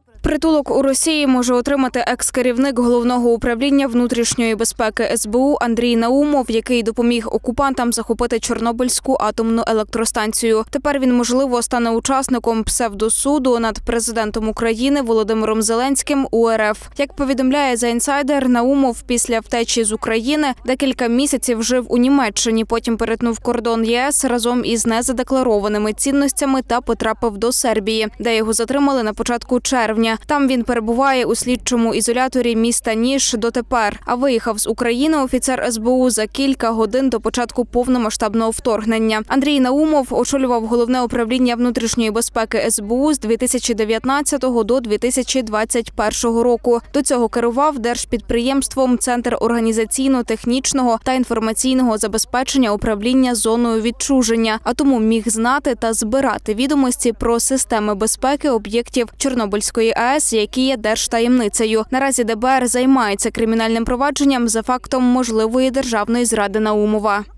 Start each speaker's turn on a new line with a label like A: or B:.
A: Притулок у Росії може отримати екс-керівник Головного управління внутрішньої безпеки СБУ Андрій Наумов, який допоміг окупантам захопити Чорнобильську атомну електростанцію. Тепер він, можливо, стане учасником псевдосуду над президентом України Володимиром Зеленським у РФ. Як повідомляє The Insider, Наумов після втечі з України декілька місяців жив у Німеччині, потім перетнув кордон ЄС разом із незадекларованими цінностями та потрапив до Сербії, де його затримали на початку червня. Там він перебуває у слідчому ізоляторі міста Ніж дотепер. А виїхав з України офіцер СБУ за кілька годин до початку повномасштабного вторгнення. Андрій Наумов очолював Головне управління внутрішньої безпеки СБУ з 2019 до 2021 року. До цього керував держпідприємством «Центр організаційно-технічного та інформаційного забезпечення управління зоною відчуження», а тому міг знати та збирати відомості про системи безпеки об'єктів Чорнобильської АЕС, які є держтаємницею. Наразі ДБР займається кримінальним провадженням за фактом можливої державної зради Наумова.